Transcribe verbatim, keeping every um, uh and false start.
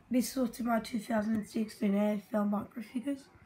This sorted my two thousand sixteen A F L micro figures.